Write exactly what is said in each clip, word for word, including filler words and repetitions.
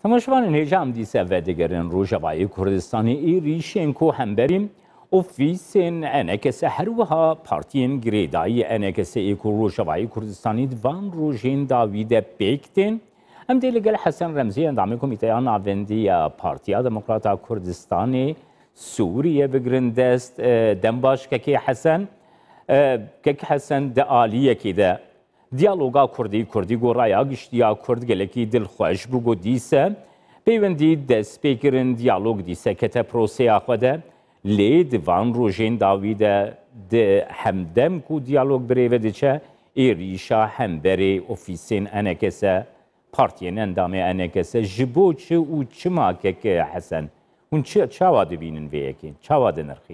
تماشاوان هجام دیسه و دیگرین روجوای کردستانی ایریشین کو همبریم اوفیسین انکس هروها پارتین گریدای انکس ایکو روجوای کردستانی دوان روجین داوید بیکتین هم دیلگل حسن رمزی اندامی کمیته ناوندی پارتیا دموکراتا کردستانی سوریه بگرندست دنباش که حسن که حسن دعالیه که ده دیالوگا کردی کردی گورایا گشتیا کرد گلکی دل خوش بگو دیسه پیوندی دست پیکرن دیالوگ دیسه که تا پروسه آخوده لی دوان روژین داویده ده همدم کو دیالوگ بریوه دیچه ایریشا همبری اوفیسین انکسه پارتین اندامه انکسه جبو چه و چه ماکه که حسن اون چه چاواده بینن ویکی چاواده نرخین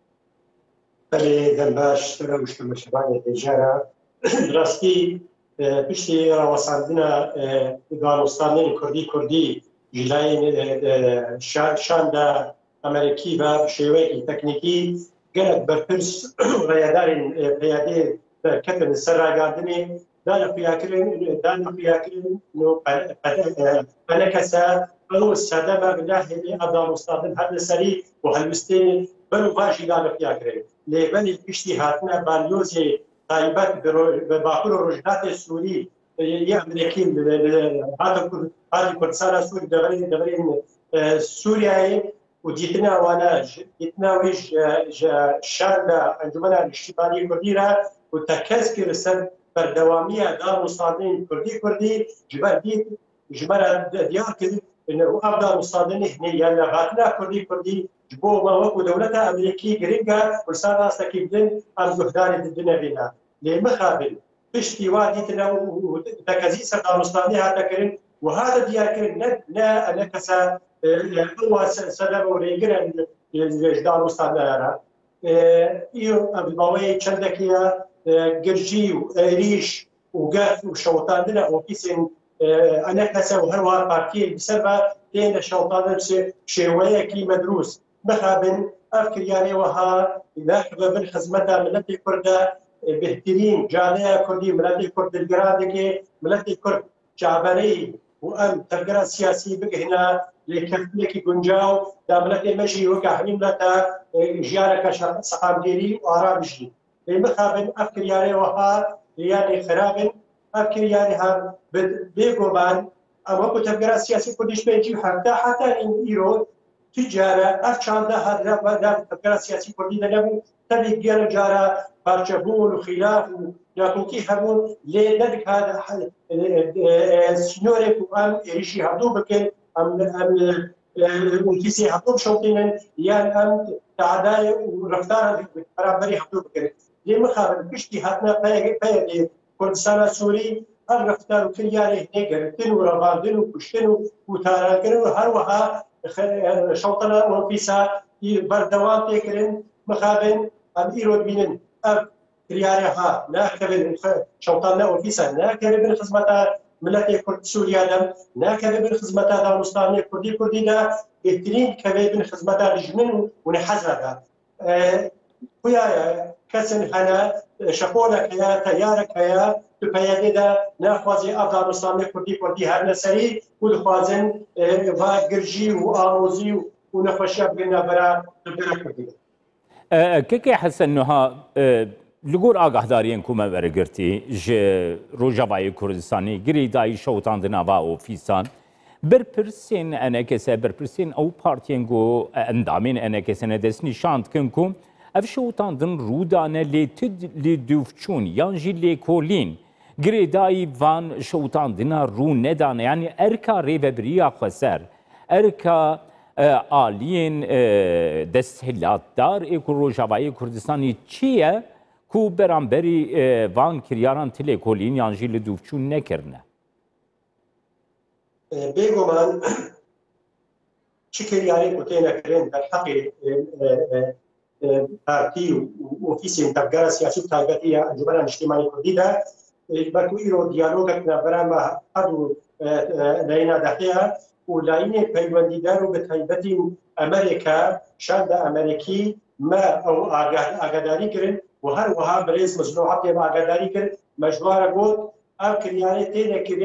بله دنباش تروشت مشروعی تجاره راستی پشتی راوساندنا دارستانی کردی کردی جلای شان دا امریکی و شیوه تکنیکی گرد برپرس ریادار پیاده کتن سرگردنی دان فیاکرین دان فیاکرین نو پنکسا او ساده ما بناهی دارستان هر سری و هلوستین بنو باشی دان فیاکرین لبنی پشتی هاتنا بالیوزی تایبەت بە باکوور و ڕۆژهەڵاتی سووری یە ئەمریکی هاتی کوردستانە سووری دەبرین دەبرین سووریایی و دیتنە ئەوانە دیتنەوەیش شار لە ئەنجومەنە نیشتیمانی کوردیرە و تەرکەز کرد سەر بەردەوامیە دارستانین کوردی کوردی جبەر دیت ژمارە دیار کرد ئەم دارستانینی هەیە لە هاتنە کوردی کوردی بۆ وەکو دەوڵەتە ئەمریکی گرنگە کوردستان ڕاستەکی بدن ئەم گوهداری دنەبێنە لێ مخابن پشتی وا دیتنە و تەکەزی سەر دارستانی هاتەکردن و هاتە دیارکردن نە ئەنە کەسە ئەوە سەدە بۆ رێگرن دارستانەیانە ئەبڵاوەی چەندێکیە گرژی و ئێریش و گەف و شەوتاندنە ئۆفیسین ئەنە کەسە و هەروە پارتیە بسەر بە تێنە شەوتاندن شێوەیەکی مەدروست مخابن ئەف کریانەوەها داخل بن خزمەتە ملەتی کوردە بهترین جانەیە کوردی ملەتی کورد دلگرانێکی ملەتی کورد جابەرەی و ئەم تەرگەرە سیاسی بگهێنە لێکەوتنێکی گونجاو دا ملەتی مەژی وەکە هەمی ملەتە ژیانەکە سەقامگیری و ئارامژی لێ مخابن ئەف کریانەوەها یانی خرابن ئەف کریانەها بێگومان ئەوە بۆ تەرگەرە سیاسی کوردیش پێنجی هەفتا حتا ئیرۆ تجارة أفشان ده هذا ده تذكر سياسي كردي ده نبو تبي جيرة جارة بارشبون وخلاف وناكوكي هبون ليه ذلك هذا سنورك وأم إيشي هبدو بكن أم أم ونكسي هبدو بشوطين يعني أم تعداء ورفتار برابري هبدو بكن ليه مخابر بشتي هاتنا بيا بيا كردستان السوري أم رفتار وكل يعني هنيجرتين ورباندين وكشتين وتاراكين وهروها شوطنا وفيسا بردوام تكرن مخابن ام ايرود بينن اب ريارها ناكبن شوطنا وفيسا ناكبن خدمتا ملتي كرد سوريا دم ناكبن خدمتا دارستاني كردي كردي دا بهترين كبن خدمتا رجمن ونحزها خويا كسن هنا شقولك يا تيارك يا تبيني دا ناخذي افغانستان كردي كردي هر نسري ودخوازن با گرجي وآموزي ونخوشي بقلنا برا برا كردي كيكي حسن نها لقور آگاه دارين كوما برگرتي ج روجاوای كردستاني گريداي شوطان دناوا اوفيسان برپرسين انا كسا برپرسين او بارتينگو اندامين انا كسا دسني شانت كنكم اف شوطان دن رودانه لی تد لی دوفچون یانجی لی کولین گریدای وان شوطان دنا رو ندانه یعنی ارکا ریوبریا خسر ارکا آلین دستهلات دار ایکو روجاوای کردستانی چیه کو برانبری وان کریاران تلی کولین یانجی لی دوفچون نکرنه بگو من چی کریاری کتینه کرن در حقی پارتی و اوفیسی تبگار سیاسی تایبەتیە ئەنجومەنە نیشتیمانی کوردی دا بەرکو ئیرۆ دیالۆگێکە بەرامە هەردوو لایینە دەهەیە و لاینێ پەیوەندیدار و بە تایبەتی ئەمریکا شاندا ئەمریکی ما ئەو ئاگاداری کردن و هەروەها بەرێز مەجموعەت ئێمە ئاگاداری کرد مەژوارە گوت ئەم کریانەی تێنەکردن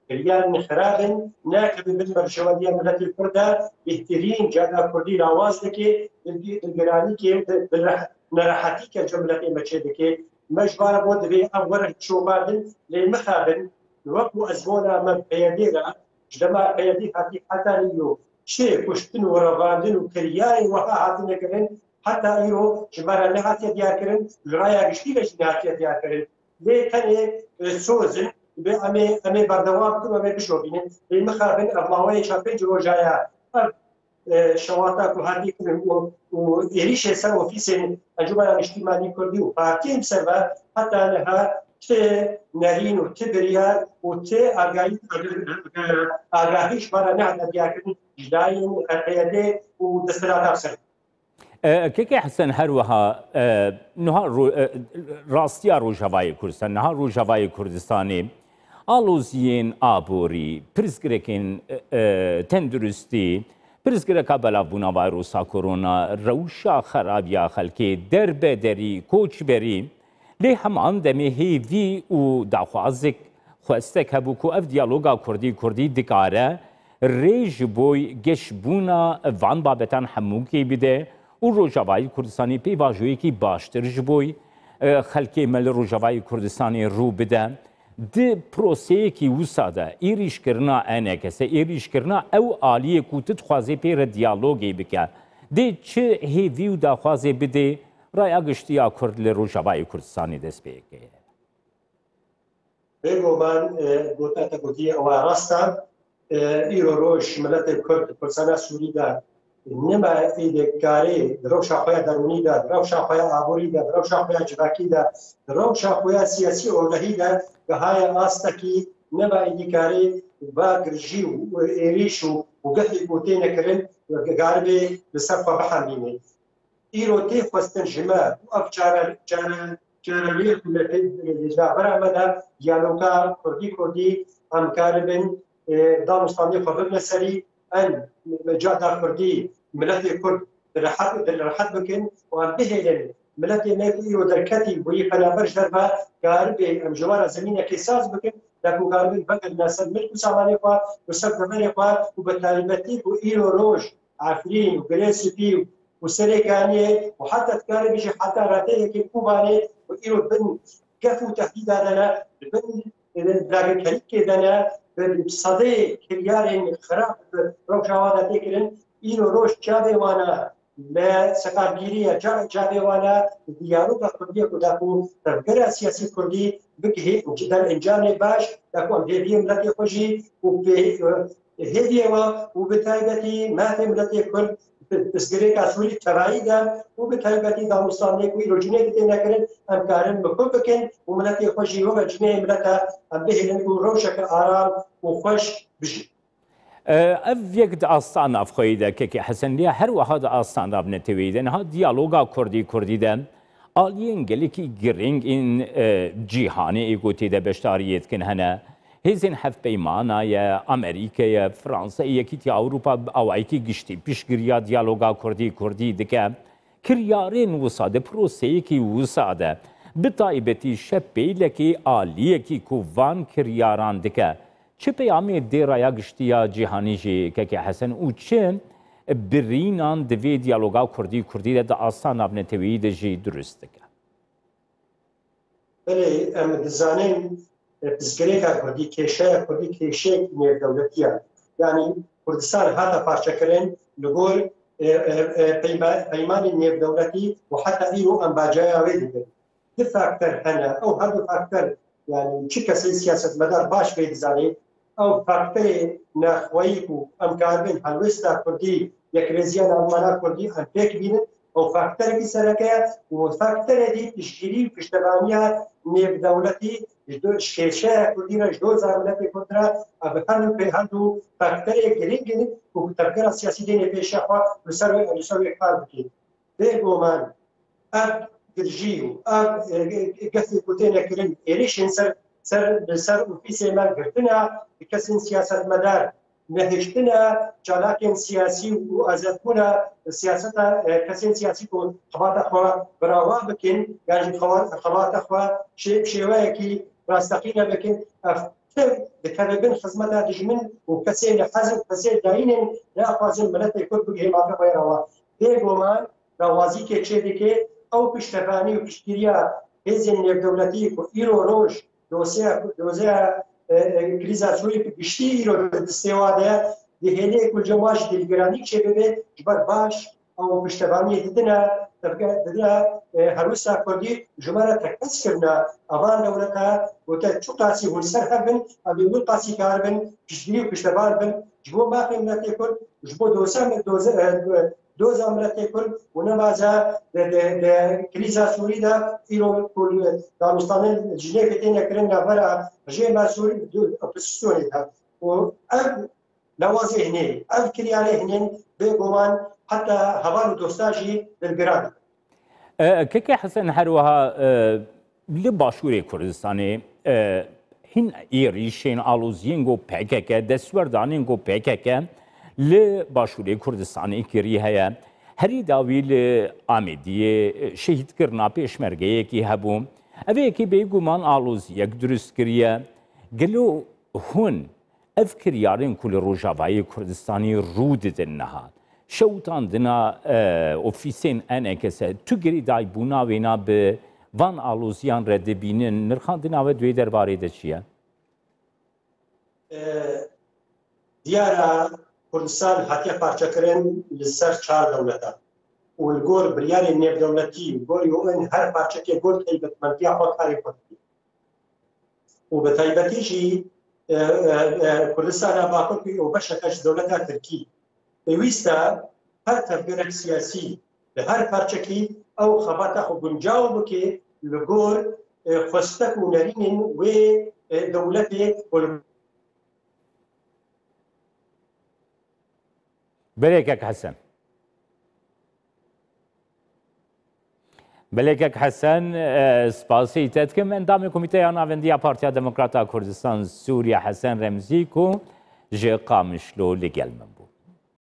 كريان خرابن ناكب بالمرجوانية ملتي الكردة بهترين جادا كردي لاواز لكي الجراني كي نراحتي كجملة مجدكي مجبار بود في أول شوبادن لمخابن وقو أزمونا من قياديرا جدما قيادي هاتي حتى ليو شيء كشتن ورفاندن وكرياي وها هاتنا كرن حتى ايرو جمارا نهاتي ديار كرن جرايا قشتي لش نهاتي ديار كرن ليه كان سوزن بأمي أمي بردوام كل أمي بشوفين المخابن أرلاوي شافين جروجايا شواطا كهاتي كرن وإيريش سر وفيسين الجمعة الاجتماعية كردي وبارتين سبب حتى أنها ت نارين وتبريا وت أجاي أجاهيش برا نعد دياركن جداين قيادة ودسترات أفسر. كيكي حسن هروها نهار راستيا روجاواي كردستان نهار روجاواي كردستاني آلوزين آبوري برزگركين تندرستي برزگركا بلافبونا فيروسا كورونا روشا خرابيا خلكي درب دري كوچ بري لي همان دمي هيفي و داخوازك خواستك هبوكو اف ديالوغا كردي كردي دكاره ريج بوي گشبونا وان بابتان حموكي بده و روجاوای کردستانی پیواژویی کی باشتر جبوی خلکی مل روجاوای کردستانی رو بده د پروسه کی وساده ایریش کرنا انکسه ایریش کرنا او عالیه کو تخوازی پیر دیالوگی بکه د چه هیوی دا خوازی بده رای اگشتیا کرد ل روجاوای کردستانی دست بکه بگو من گوتا تا گوتی او راستا ایرو روش ملت کرد کردستان سوری دا نما ایدکاری روشا خویا درونی دا روشا خویا آبوری دا روشا خویا جواکی دا روشا خویا سیاسی اولهی دا گهای آستکی نما ایدکاری با گرجی و ایریش و گفی بوتی نکرن گاربی بسرفا بحمینه ایرو تی خواستن جمع و اف چاره چاره چاره کلتی جابر آمده دیالوگا کردی کردی همکار بین دانستانی خبر نسری أن جاء كردي ملتي كرد رحب رحب بكن وأن بهلن ملتي ناكي ودركتي وهي فلا برج دربا كاربي أمجوار زمينة كيساز بكن لكن كاربي بقى الناس ملك ساماني قا وسبب مني قا وبالتالي وإيرو روج عفرين وجريسبي وسريكانية وحتى تكاربي شي حتى راتيه كي كوباني وإيرو بن كفو تهديد هذا بن دراجن كريك دنا بصدي كريارين خراب روجاوانا تكرن إيرو روش جابي وانا لا سكابيريا جابي وانا ديالوغا كردية كداكو ترقرا سياسي كردي بكه جدا إنجاني باش داكو أمديبية ملتي خوشي وبهدية وبتايبتي ماتي ملتي كرد بسگری کسوری تبعی دا و به طریقتی دانستانی کوی روجینه دیده نکرد هم کارن بکن بکن و ملتی خوشی و بجنه ملتا هم بهلن و روشک آرام و خوش بجی. اف یک داستان افخویده که حسن لیا هر واحد داستان را بنتویده نه دیالوگا کردی کردی ده آلین گلی کی گرینگ این جهانی ایگوتی ده بشتاریت کن هنه هزین هف پیمانا یا امریکا یا فرانسه یکی تی اوروپا او ایکی گشتی پیشگیریا دیالوگا کردی کردی دکه کریارین وساده پروسه کی وساده بتایبتی شپی لکی آلیه کی کووان کریاران دکه چه پیامی دیرایا گشتیا جهانی جی که حسن او چه برینان دوی دیالوگا کردی کردی ده آسان ابن تویید جی درست دکه بله ام دزانین بزگریکا کردی کشه کردی کشه نیر دولتیه یعنی کردستان هاتا پارچه کرن لگور پیمان نیر دولتی و حتی ایرو انباجای آویدی کرد دو فاکتر هنه او هر دو فاکتر يعني چه کسی سیاست مدار باش بید زنی او فاکتر نخواهی کو امکان بین هلوستا کردی یک رزیان آلمانا کردی هم پیک بینه او فاکتر کی سرکه و فاکتر دی تشکیلی پشتبانیه نیب دولتی شکشه کردی را جدو زمانت کردرا او هر به هر دو فاکتر گرینگ و تبگر سیاسی دین پیشه خواه لسر لسر اکبار بکید بگو من اب گرجیو اب گفتی کتینه کرن ایریشن سر سر سر اوفیس من گرتنا کسی سیاست مدار نهشتنا چالاکین سیاسی و آزادبونا سیاست کسی سیاسی کو خبات اخوا براوا بکن یعنی خبات اخوا شیوه کی راستقینه بکن دەکەوێت بن خزمەتە دژمن و کەسێ لە حەزم کەسێ داینن ناخوازن ملەتی کورد بگەی ماکە بەیەوە بێگومان ڕاوازیکێ چێ دەکێ ئەو پشتەکانی و پشتگیریە هێزن نێودەوڵەتی و ئیرۆ ڕۆژ دۆزەیە کریزا سووری گشتی ئیرۆ دەستێوادەیە دهێنەیە کولجەواش دلگرانی چێ ببێت جبەر باش ئەو پشتەبانی ددنە ددنە هەروسا کوردی ژمارە تەکەسکردە ئەوان دەوڵەتە وتە چوو قاسی هولسەر هەبن ئەبێ دوو قاسی کار بن پشتگیری و پشتەبان بن ji bo baxê miletê Kurd ji bo doza miletê Kurd û nemaze di krîza Sûrî de îro danostanên jinekê têne kirin navbera rejêma Sûrî opozîsyonê de û ev lewazê hinê ev kiryarê hinên bêguman heta heval û dosta jî dilgiran Keke Hesen herwiha li Başûrê Kurdistanê hin êrîşên aloziyên got P K K destwerdanên got P K K li Başûrê Kurdistanê kirî heye herî dawî li Amêdiyê şehîdkirina pêşmergeyekî hebû ev yekî bêguman aloziyek durist kiriye gelo hûn ev kiryarên ku li Rojavayê Kurdistanê rû didin niha şewtan dina ofîsên N K S tu girîdayî bûna wêna bi van aloziyan re dibînin nirxandina we duê derbarê de çi ye? Diyara Kurdistan hatiye parçekirin li ser çar dewleta û li gor biryarên nêvdewletî gorî û her parçekê gor taybetmendiya xwe karê xwe dikê û bi taybetî jî Kurdistana Bakurkî û beşeke ji dewleta Tirkî pêwîst e her tevgerek siyasî li her parçekî ew xebata xwe guncaw bike li gor xwestek û nerînên wê dewletê Belêkek Hesen Belêkek Hesen spasî te dikim endamê Komîteya Navendiya Partiya Demokrata Kurdistan Sûriya Hesen Remzî ku ji Qamişlo li gel min bû.